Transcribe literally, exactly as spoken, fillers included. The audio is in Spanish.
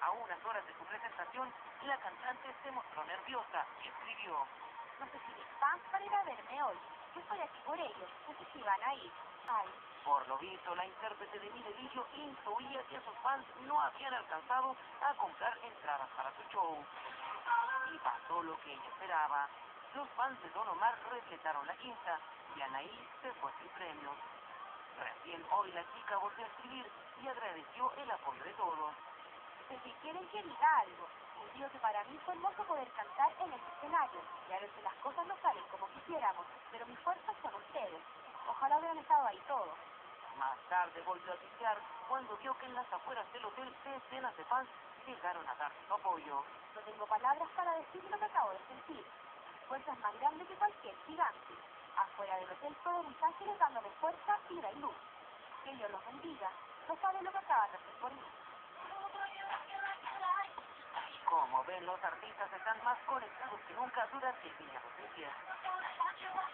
A unas horas de su presentación, la cantante se mostró nerviosa y escribió: no sé si mis fans van a ir a verme hoy. Yo estoy aquí por ellos. No sé si van a ir. Ay. Por lo visto, la intérprete de Mi Delirio intuía que sus fans no habían alcanzado a comprar entradas para su show. Y pasó lo que ella esperaba. Los fans de Don Omar respetaron la quinta y Anaí se fue sin premios. Recién hoy la chica volvió a escribir y agradeció el apoyo de todos. De si quieren que diga algo, les digo que para mí fue hermoso poder cantar en este escenario, y a veces las cosas no salen como quisiéramos, pero mis fuerzas son ustedes. Ojalá hubieran estado ahí todos. Más tarde volvió a tuitear cuando vio que en las afueras del hotel decenas de fans llegaron a dar su apoyo. No tengo palabras para decir lo que acabo de sentir. Mi fuerza es más grande que cualquier gigante. Afuera del hotel todos mis ángeles dándome fuerza, vida y luz. Que Dios los bendiga. No saben lo que acaban de hacer por mí. Como ven, los artistas están más conectados que nunca durante el Día dos mil diez.